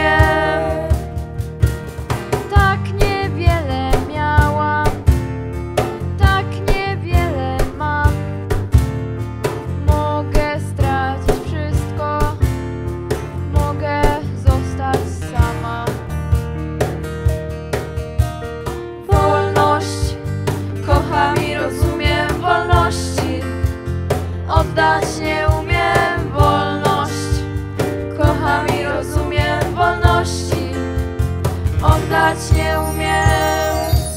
umiem. Tak niewiele miałam, tak niewiele mam. Mogę stracić wszystko, mogę zostać sama. Wolność kocham i rozumiem, wolności oddać nie umiem. Wolność kocham i rozumiem, wolności oddać nie umiem.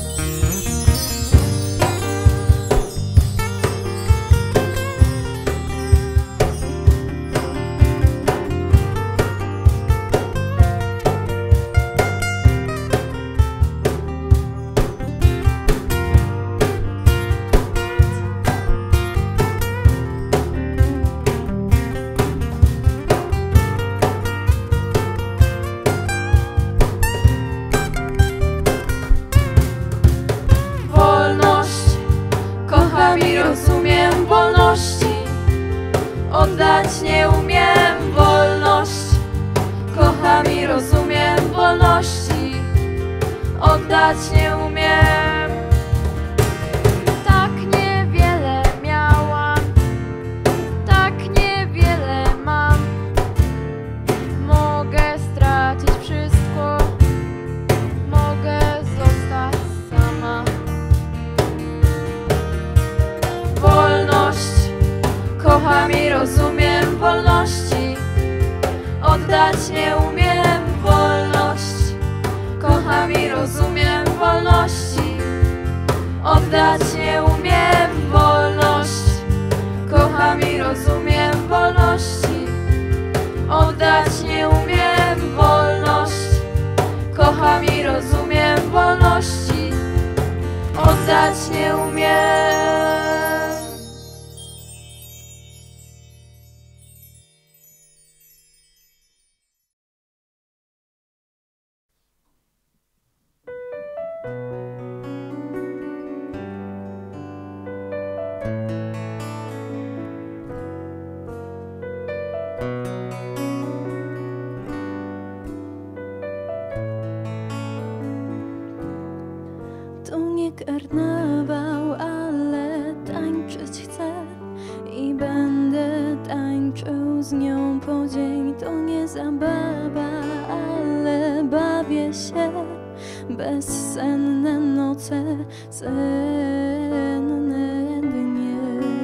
Kocham i rozumiem, wolności oddać nie umiem. Wolność kocham i rozumiem, wolności oddać nie umiem. Tak niewiele miałam, tak niewiele mam. Mogę stracić wszystko, mogę zostać sama. Wolność kocham i rozumiem, wolności oddać nie umiem. Wolność kocham i rozumiem, wolności oddać nie umiem. Wolność kocham i rozumiem, wolności oddać nie umiem. Wolność kocham i rozumiem, wolności oddać nie umiem. To nie karnawał, ale tańczyć chcę i będę tańczył z nią po dzień. To nie zabawa, ale bawię się. Bezsenne noce, senne dnie.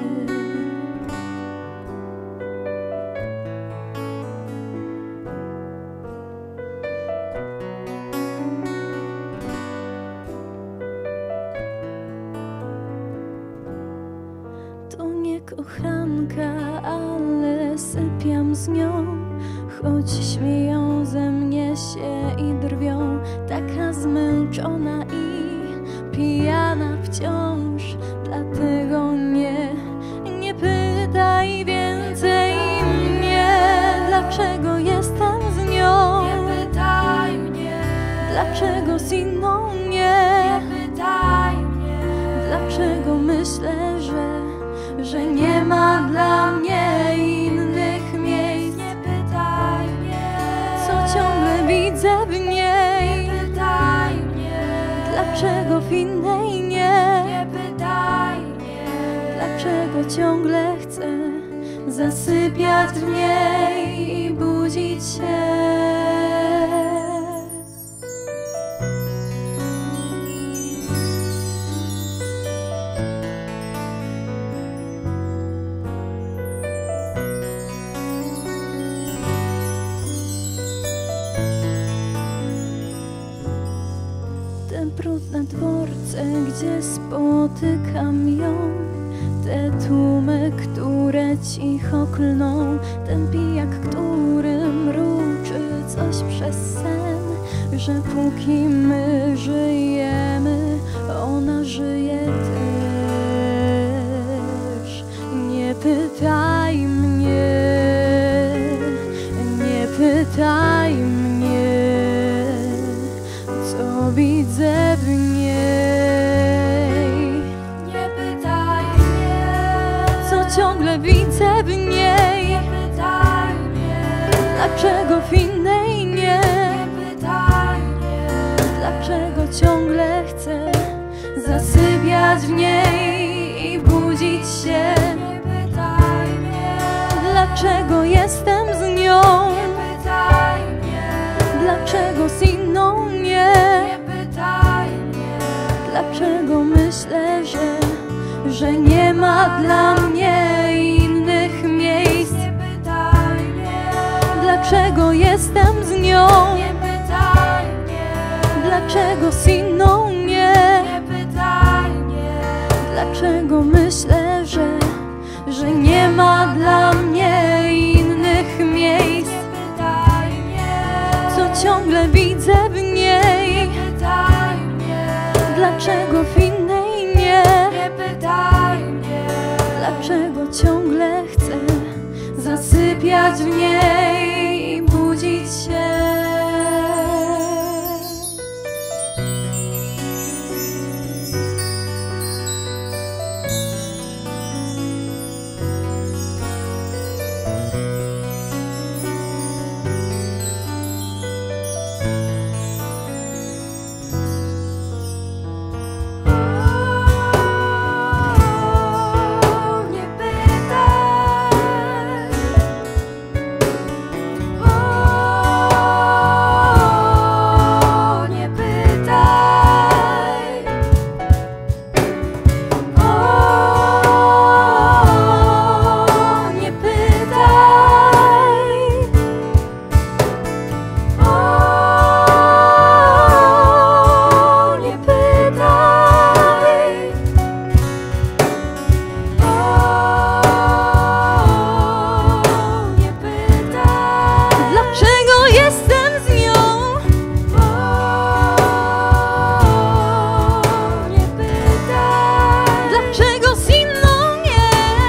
To nie kochanka, ale sypiam z nią. Choć śmieją ze mnie się i drwią. Taka zmęczona i pijana wciąż. Dlatego nie pytaj więcej mnie, dlaczego jestem z nią. Nie pytaj mnie, dlaczego z inną nie. Nie pytaj mnie, dlaczego myślę, że nie ma dla mnie innych miejsc. nie pytaj mnie, Co ciągle widzę w niej. nie pytaj mnie, Dlaczego w innej nie. nie pytaj mnie, Dlaczego ciągle chcę zasypiać w niej i budzić się. Te brudne dworce, gdzie spotykam ją. Te tłumy, które cicho klną. Ten pijak, który mruczy coś przez sen. Że póki my żyjemy, ona żyje też. Nie pytaj mnie, nie pytaj mnie, co widzę w niej. nie pytaj mnie, Co ciągle widzę w niej. nie pytaj mnie, Dlaczego w innej nie. nie ciągle chcę zasypiać w niej i budzić się. Nie pytaj mnie, Dlaczego jestem z nią? nie pytaj mnie, Dlaczego z inną nie? nie pytaj mnie, Dlaczego myślę, że nie ma dla mnie innych miejsc? nie pytaj mnie, Dlaczego jestem z nią? nie pytaj mnie, Dlaczego z inną nie? nie pytaj mnie, Dlaczego myślę, że nie ma dla mnie innych miejsc? nie pytaj mnie, Co ciągle widzę w niej? pytaj mnie, Dlaczego w innej nie? nie pytaj mnie, Dlaczego ciągle chcę zasypiać w niej i budzić się? nie pytaj, nie pytaj, nie pytaj, nie pytaj, nie pytaj, Dlaczego jestem z nią? nie pytaj, Dlaczego z inną nie?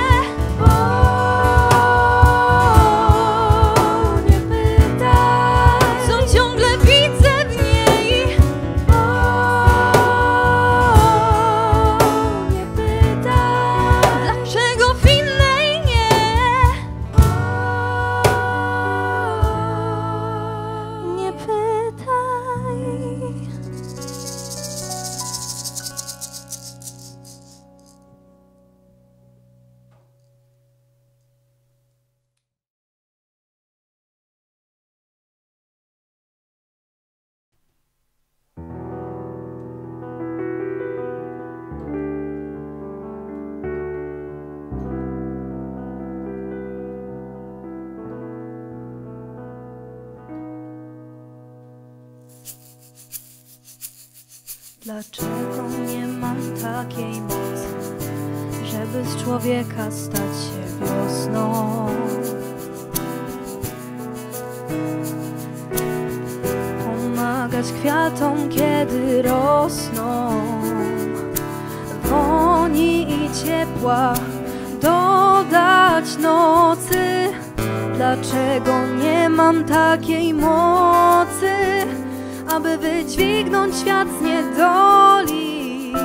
nie pytaj, Co ciągle widzę w niej? nie pytaj, Dlaczego w innej nie? Nie pytaj. Dlaczego nie mam takiej mocy, żeby z człowieka stać się wiosną? Pomagać kwiatom, kiedy rosną, woni i ciepła dodać nocy. Dlaczego nie mam takiej mocy, aby wydźwignąć świat z niedoli,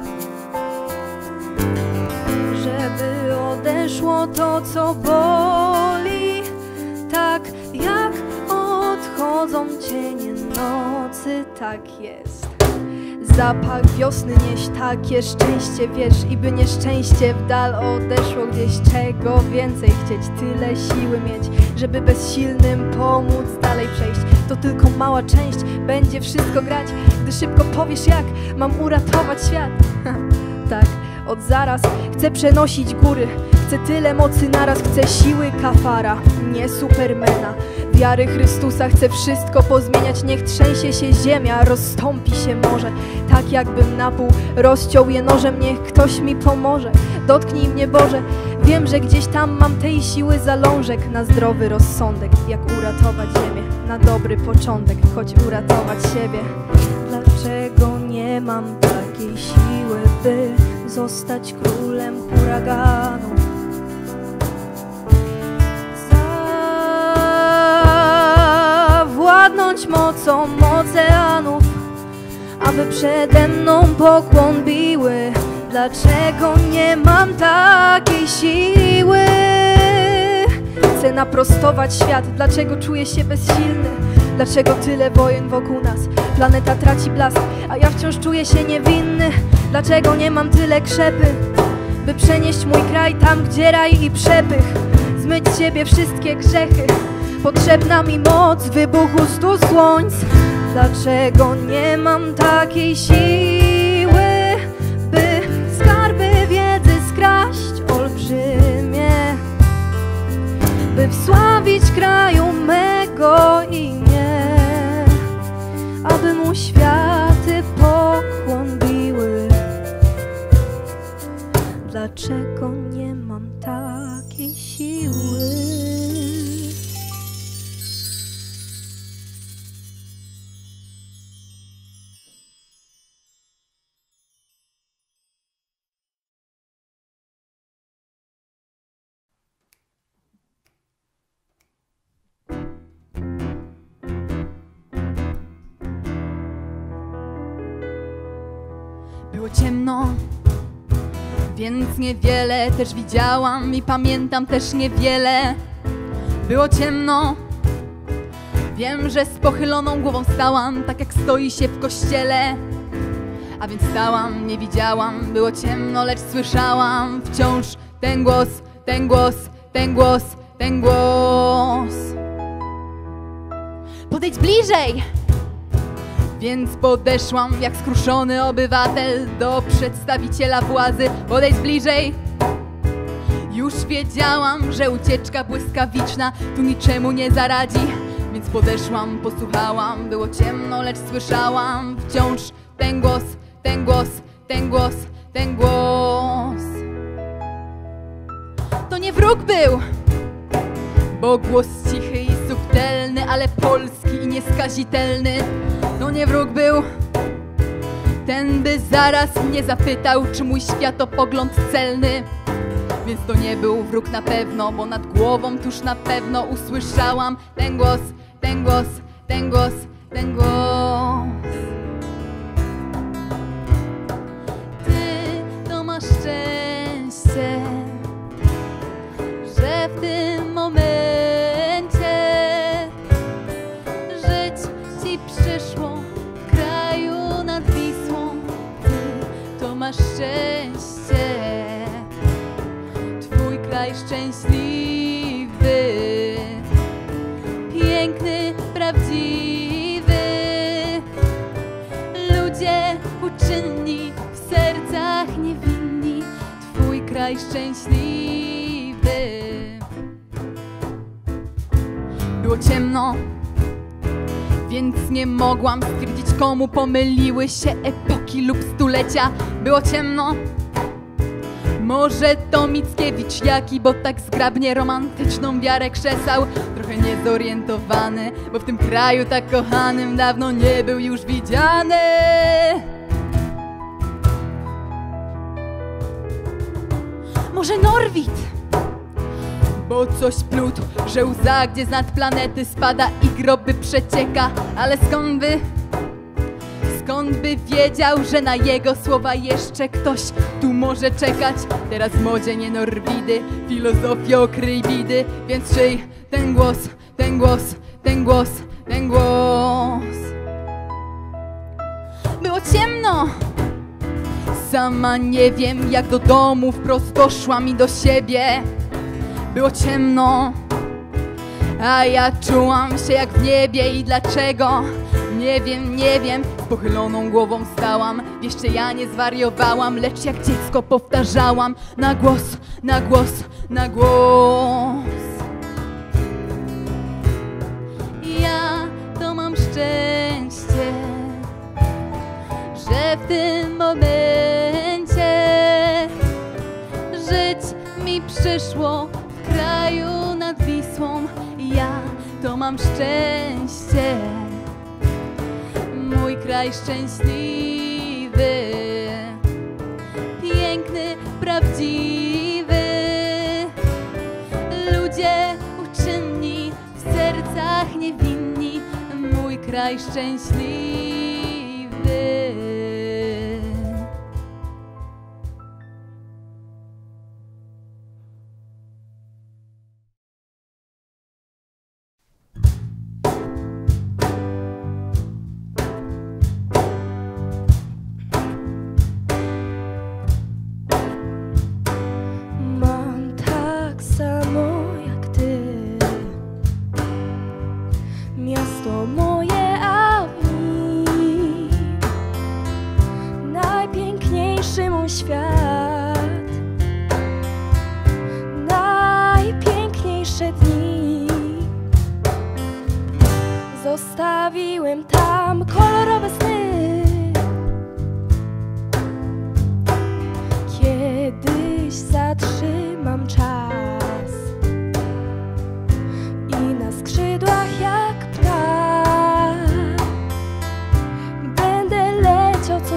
żeby odeszło to, co boli, tak jak odchodzą cienie nocy, tak jest. Zapach wiosny nieś takie szczęście, wiesz, i by nieszczęście w dal odeszło gdzieś. Czego więcej chcieć, tyle siły mieć, żeby bezsilnym pomóc dalej przejść. To tylko mała część, będzie wszystko grać, gdy szybko powiesz, jak mam uratować świat. Tak, od zaraz chcę przenosić góry, chcę tyle mocy naraz, chcę siły Kafara, nie Supermana. Wiary Chrystusa, chcę wszystko pozmieniać, niech trzęsie się ziemia, rozstąpi się morze. Tak jakbym na pół rozciął je nożem, niech ktoś mi pomoże. Dotknij mnie, Boże, wiem, że gdzieś tam mam tej siły zalążek na zdrowy rozsądek. Jak uratować ziemię, na dobry początek, choć uratować siebie. Dlaczego nie mam takiej siły, by zostać królem huraganu? Zawładnąć mocą oceanów, aby przede mną pokłon biły. Dlaczego nie mam takiej siły? Chcę naprostować świat. Dlaczego czuję się bezsilny? Dlaczego tyle wojen wokół nas? planeta traci blask, a ja wciąż czuję się niewinny. Dlaczego nie mam tyle krzepy, by przenieść mój kraj tam, gdzie raj i przepych, zmyć z siebie wszystkie grzechy? Potrzebna mi moc wybuchu 100 słońc. Dlaczego nie mam takiej siły, by skarby wiedzy skraść olbrzymie, by wsławić kraju mego imię, aby mu światy pokłon biły? Dlaczego nie mam takiej siły? Było ciemno, więc niewiele też widziałam i pamiętam też niewiele. Było ciemno, wiem, że z pochyloną głową stałam, tak jak stoi się w kościele. A więc stałam, nie widziałam, było ciemno, lecz słyszałam wciąż ten głos, ten głos, ten głos, ten głos. Podejdź bliżej! Więc podeszłam jak skruszony obywatel do przedstawiciela władzy. Podejdź bliżej. Już wiedziałam, że ucieczka błyskawiczna tu niczemu nie zaradzi. Więc podeszłam, posłuchałam. Było ciemno, lecz słyszałam wciąż ten głos, ten głos, ten głos, ten głos. To nie wróg był, bo głos cichy i subtelny, ale polski i nieskazitelny. To nie wróg był, ten by zaraz mnie zapytał, czy mój światopogląd celny. Więc to nie był wróg na pewno, bo nad głową tuż na pewno usłyszałam ten głos, ten głos, ten głos, ten głos. Ty to masz szczęście, że w tym momencie żyć ci przyszło w kraju nad Wisłą. Ty to masz szczęście, twój kraj szczęśliwy, piękny, prawdziwy. Ludzie uczynni, w sercach niewinni, twój kraj szczęśliwy. Było ciemno, więc nie mogłam stwierdzić, komu pomyliły się epoki lub stulecia. Było ciemno, może to Mickiewicz jaki, bo tak zgrabnie romantyczną wiarę krzesał. Trochę niezorientowany, bo w tym kraju tak kochanym dawno nie był już widziany. Może Norwid, bo coś plótł, że łza gdzie z nad planety spada i groby przecieka. Ale skąd by wiedział, że na jego słowa jeszcze ktoś tu może czekać? Teraz w modzie nie Norwidy, filozofia okryj bidy. Więc czyj ten głos, ten głos, ten głos, ten głos? Było ciemno, sama nie wiem jak do domu wprost doszłam i do siebie. Było ciemno, a ja czułam się jak w niebie i dlaczego? Nie wiem, nie wiem, z pochyloną głową stałam. Jeszcze ja nie zwariowałam, lecz jak dziecko powtarzałam na głos, na głos, na głos. Ja to mam szczęście, że w tym momencie żyć mi przyszło w kraju nad Wisłą. Ja to mam szczęście, mój kraj szczęśliwy, piękny, prawdziwy. Ludzie uczynni, w sercach niewinni, mój kraj szczęśliwy.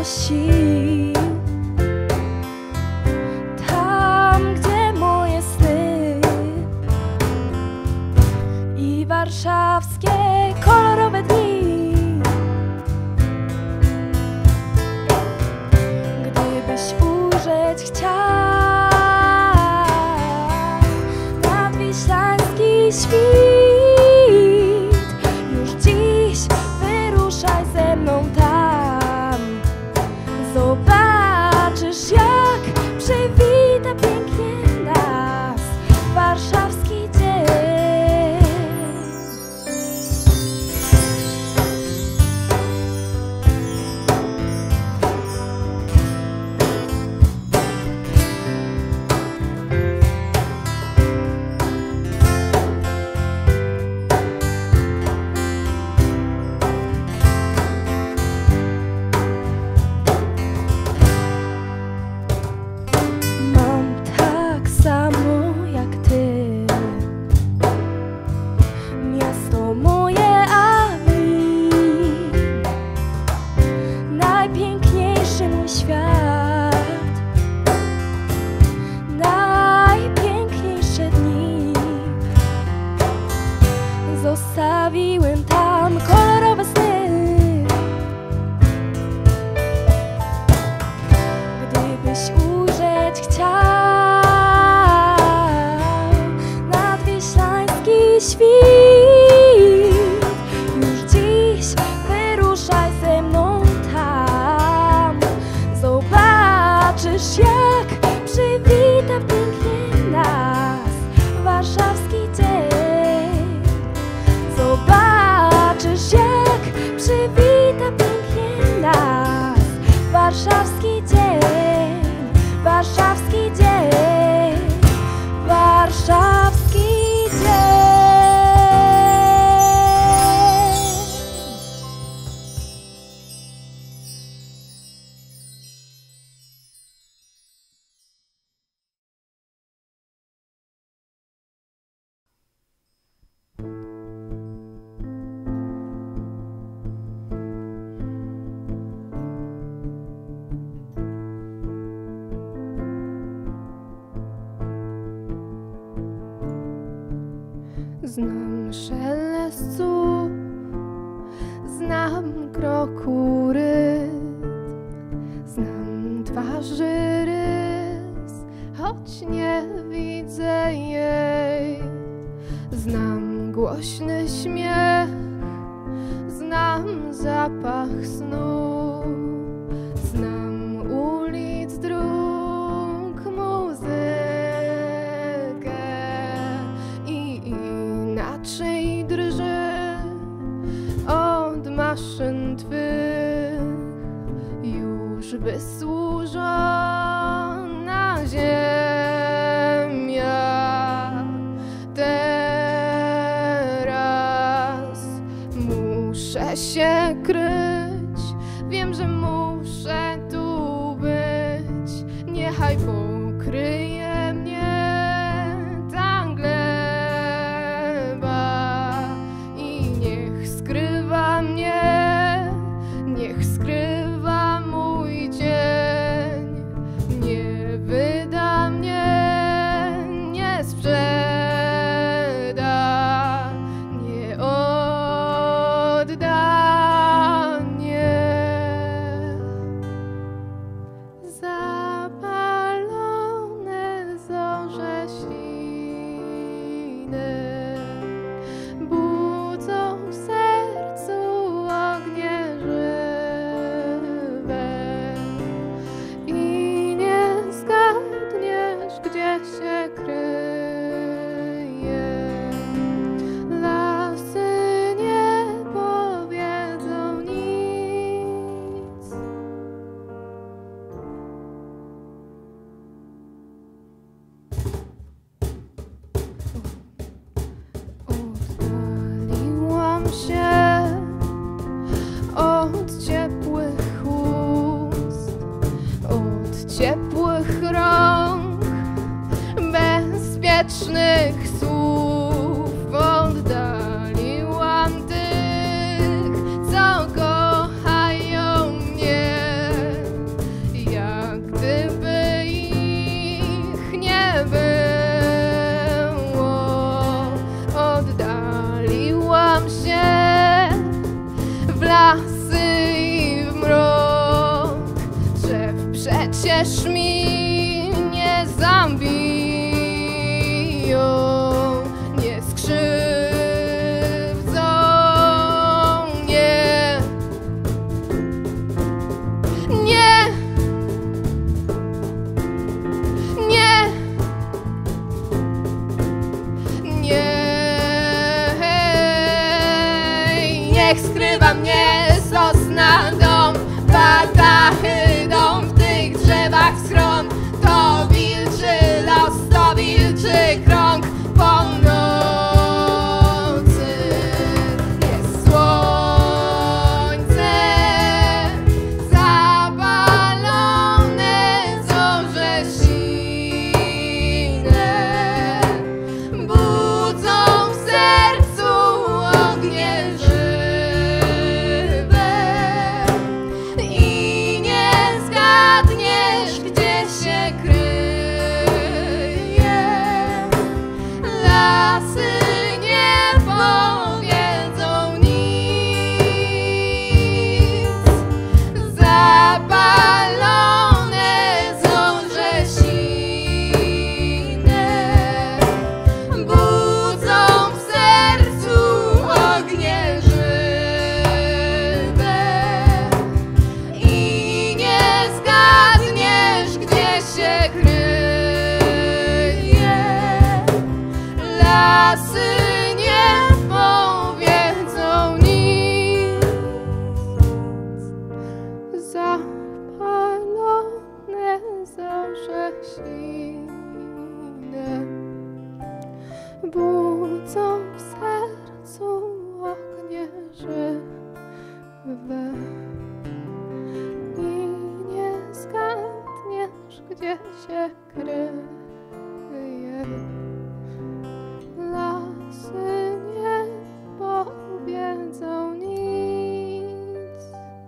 dużo sił. Tam, gdzie moje sny i warszawskie kolorowe dni. Gdybyś ujrzeć chciał nadwiślański świt, już dziś wyruszaj ze mną tam. Zobaczysz, jak przywita pięknie nas warszawski dzień. Mam tak samo jak ty, miasto moje, a mi najpiękniejszy mój świat, najpiękniejsze dni. Zostawiłem tam kolorowe sny. Gdybyś ujrzeć chciał nadwiślański świt, już dziś wyruszaj ze mną tam. Zobaczysz, jak przywita pięknie nas warszawski dzień. Zobaczysz, jak przywita pięknie nas warszawski dzień, warszawski dzień, warszawski dzień. Znam szelest słów, znam kroku rytm, znam twarzy rys, choć nie widzę jej. Znam głośny śmiech, znam zapach snu, znam ulic, dróg, muzykę i inaczej drży od maszyn twych już wysłużona ziemia. Teraz muszę się kryć, wiem, że muszę tu być. Niechaj pokryje mnie ta gleba i niech skrywa mnie, niech skrywa mój dzień. Nie wyda mnie, nie sprzeda, nie odda mnie. Zapalone zorze śliny budzą w sercu ognie żywe i nie zgadniesz, gdzie się kryje. Lasy nie powiedzą nic. Oddaliłam się od ciepłych ust, od ciepłych rąk, bezpiecznych słów. Oddaliłam tych, co kochają mnie wierz mi, nie zabiją, nie skrzywdzą, nie, nie, nie, nie. Niech skrywa mnie sosna dom, batachy dom, w tych drzewach schron. To wilczy los, to wilczy krąg północy. Jest słońce zapalone, zorze sine budzą w sercu ognie żywe i nie zgadniesz, gdzie się kryje. Lasy nie powiedzą nic, zapalone zorze sine budzą w sercu ognie żywe i nie zgadniesz, gdzie się kryje. Lasy nie powiedzą nic, zapalone zorze sine budzą w sercu ognie żywe i nie zgadniesz, gdzie się kryje. Lasy nie powiedzą nic.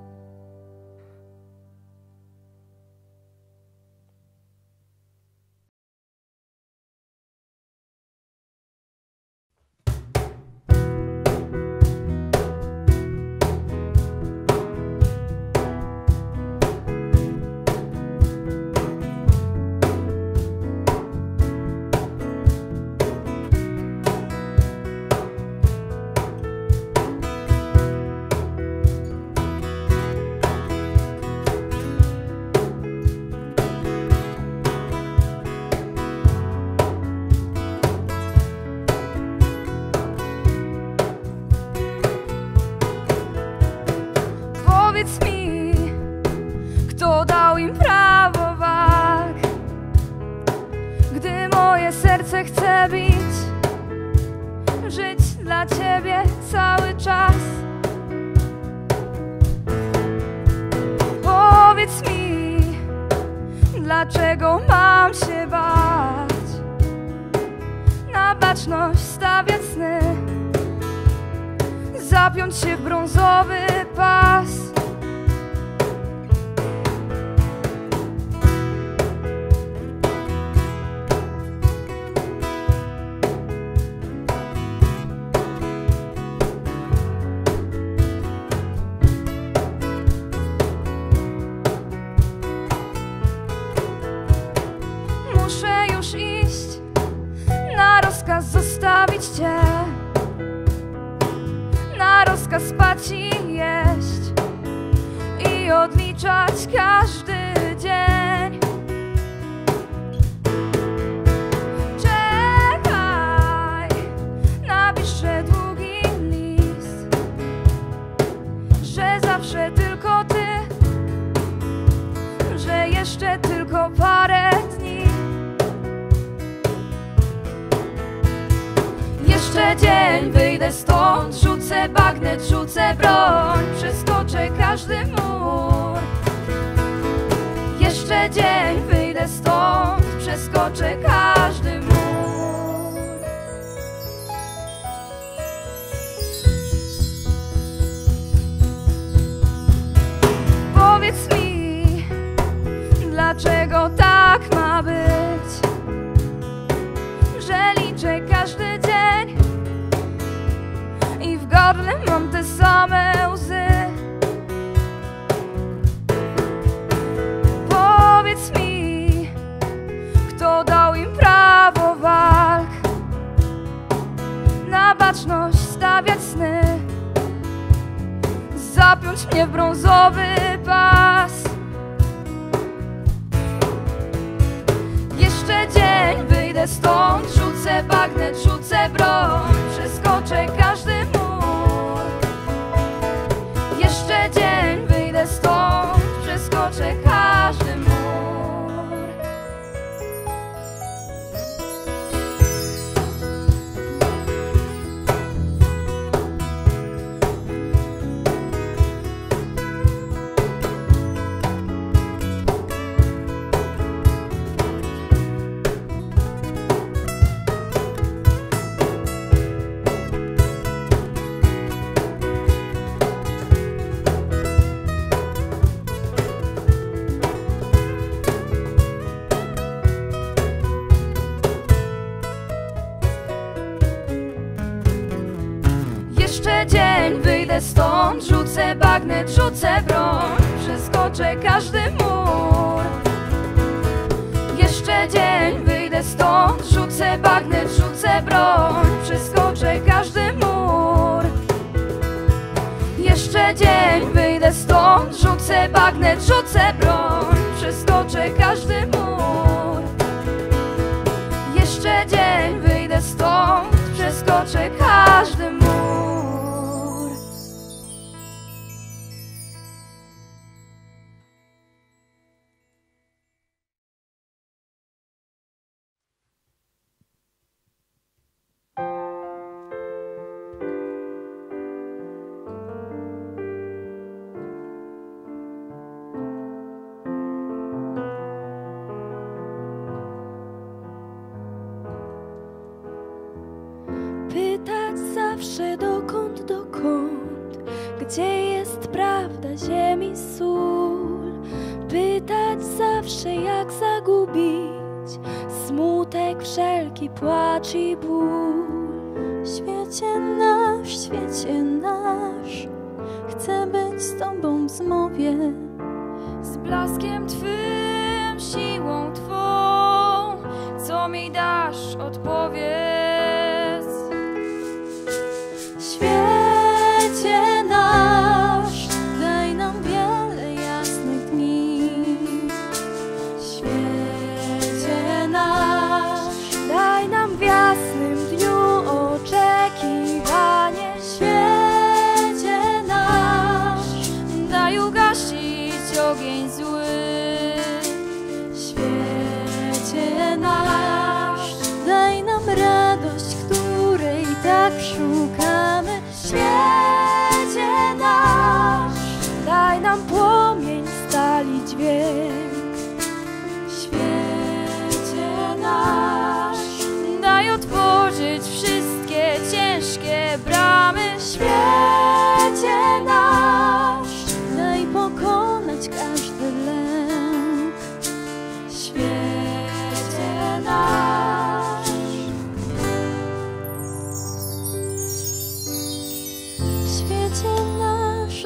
Powiedz mi, kto dał im prawo walk, gdy moje serce chce bić, żyć dla Ciebie cały czas. Powiedz mi, dlaczego mam się bać, na baczność stawiać sny, zapiąć się w brązowy pas. Muszę już iść, na rozkaz zostawić Cię, na rozkaz spać i jeść i odliczać każdy dzień. Czekaj, napiszę długi list, że zawsze tylko Ty, że jeszcze tylko parę dni. Jeszcze dzień, wyjdę stąd, rzucę bagnet, rzucę broń, przeskoczę każdy mur. Jeszcze dzień, wyjdę stąd, przeskoczę każdy mur. Powiedz mi, dlaczego tak ma być, że liczę każdy dzień i w gardle mam te same łzy. Powiedz mi, zapiąć mnie w brązowy pas. Jeszcze dzień, wyjdę stąd, rzucę bagnet, rzucę broń, przeskoczę każdy mur. Jeszcze dzień, wyjdę stąd, przeskoczę każdy mur. Jeszcze dzień, wyjdę stąd, rzucę bagnet, rzucę broń, przeskoczę każdy mur. Jeszcze dzień, wyjdę stąd, rzucę bagnet, rzucę broń, przeskoczę każdy mur. Jeszcze dzień, wyjdę stąd, rzucę bagnet, rzucę broń, przeskoczę każdy mur. Jeszcze dzień, wyjdę stąd, przeskoczę każdy mur. Pytać zawsze dokąd, gdzie jest prawda ziemi sól. Pytać zawsze jak zagubić smutek, wszelki płacz i ból. Świecie nasz, chcę być z Tobą w zmowie, Z blaskiem Twym, siłą Twą, co mi dasz, odpowiedz. Świecie nasz, daj nam wiele jasnych dni. Świecie nasz, Daj nam w jasnym dniu oczekiwanie. świecie nasz, Daj ugasić ogień zły. świecie nasz, daj nam radość, której tak szukamy. Świecie nasz, Daj nam płomień stali dźwięk. świecie nasz, Daj otworzyć wszystkie ciężkie bramy. świecie nasz, daj pokonać każdy lęk. Świecie nasz, świecie nasz,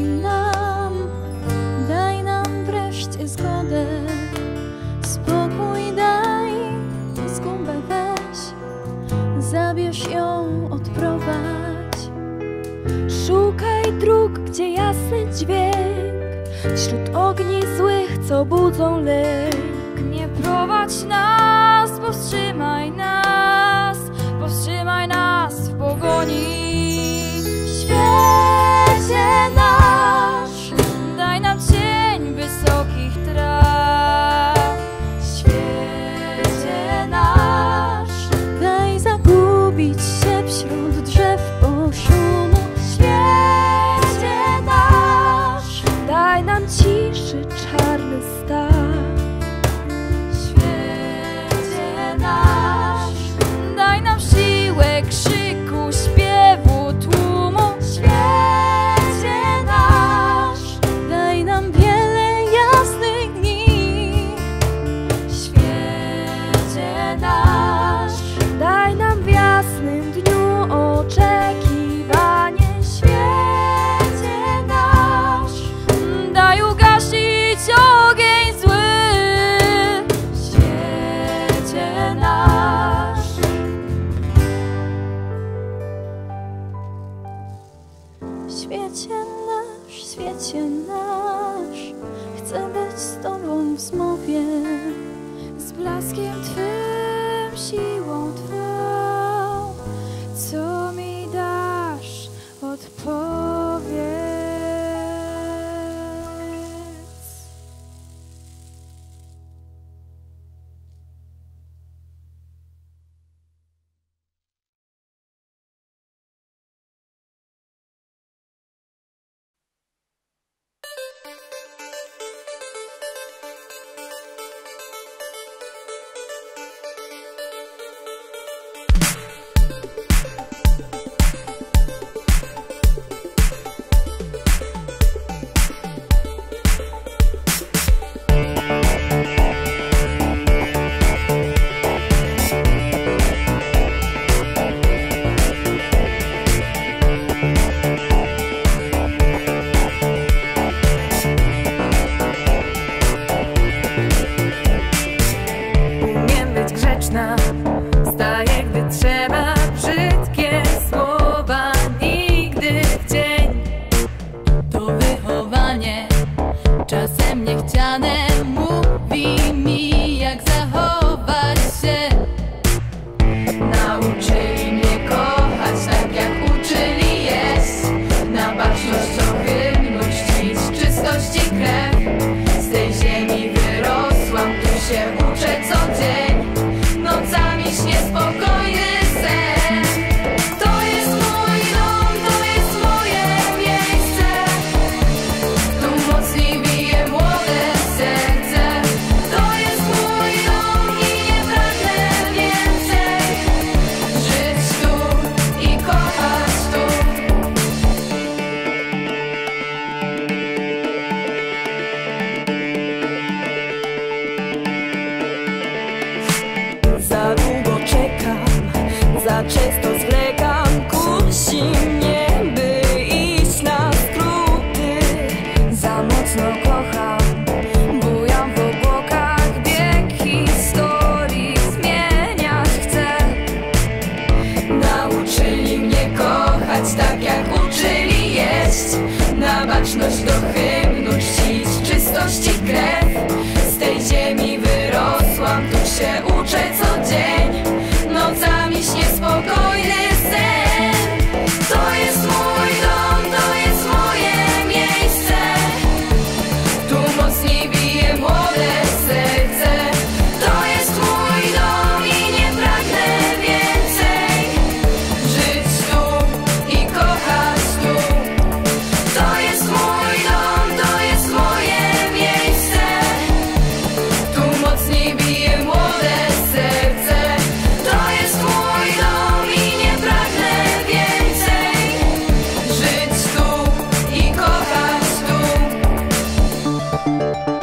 daj nam wreszcie zgodę. Spokój daj, zgubę weź, zabierz ją, odprowadź. Szukaj dróg, gdzie jasny dźwięk, wśród ogni złych, co budzą lęk. Nie prowadź nas, powstrzymaj nas w pogoni. Świecie nasz, Daj nam cień wysokich traw. świecie nasz, daj zagubić się wśród drzew poszumu. Świecie nasz, Daj nam ciszy czarny staw. świecie nasz, Daj nam siłę krzyku, śpiewu, tłumu. świecie nasz, daj nam wiele jasnych dni. Świecie nasz, Daj nam w jasnym dniu oczekiwanie. świecie nasz, Daj ugasić ogień zły. chcę być z Tobą w zmowie, z blaskiem Twym, siłą Twą. Co mi dasz, odpowiedz. Staję, gdy trzeba, brzydkie słowa nigdy w dzień. To wychowanie, czasem niechciane, mówi mi, jak zachować się. Nauczyli mnie kochać tak, jak uczyli jeść. Na baczność ohydną czcić, czystości krew. Z tej ziemi wyrosłam, tu się uczę co dzień. Nocami śnie spokojny sen. To jest mój dom, to jest moje miejsce. Tu mocniej bije młode serce. To jest mój dom i nie pragnę więcej. Żyć tu i kochać tu. Za długo czekam, za często zwlekam. Kusi mnie, by iść na skróty. Za mocno kocham, bujam w obłokach. Bieg historii zmieniać chcę. Nauczyli mnie kochać tak, jak uczyli jeść. Na baczność do hymnu czcić, czystości krew. Z tej ziemi wyrosłam, tu się uczę co dzień. Nocami śnie spokojny sen. To jest mój dom, to jest moje miejsce. Tu mocniej bije młode serce. To jest mój dom i nie pragnę więcej. Żyć tu i kochać tu. To jest mój dom, to jest moje miejsce. Tu mocniej bije młode serce. To jest mój dom i nie pragnę więcej. Żyć tu i kochać tu.